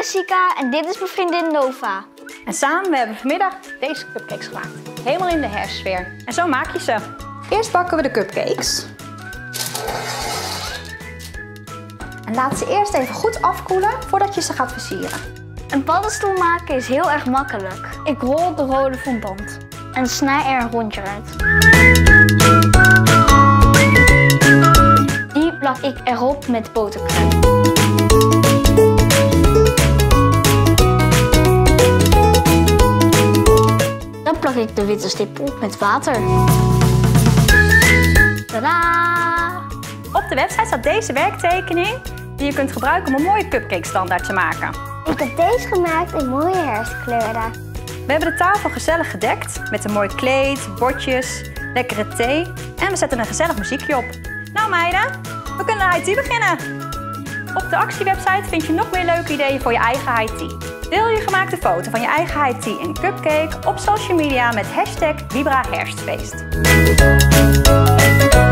Jessica en dit is mijn vriendin Nova. En samen hebben we vanmiddag deze cupcakes gemaakt. Helemaal in de hersensfeer. En zo maak je ze. Eerst bakken we de cupcakes. En laat ze eerst even goed afkoelen voordat je ze gaat versieren. Een paddenstoel maken is heel erg makkelijk. Ik rol de rode fondant en snij er een rondje uit. Die plak ik erop met botercrème. Dan plak ik de witte stip op met water. Tadaa! Op de website staat deze werktekening die je kunt gebruiken om een mooie cupcake standaard te maken. Ik heb deze gemaakt in mooie herfstkleuren. We hebben de tafel gezellig gedekt met een mooi kleed, bordjes, lekkere thee en we zetten een gezellig muziekje op. Nou meiden, we kunnen de high tea beginnen. Op de actiewebsite vind je nog meer leuke ideeën voor je eigen high tea. Deel je gemaakte foto van je eigen high tea en cupcake op social media met #VibraHerfstfeest.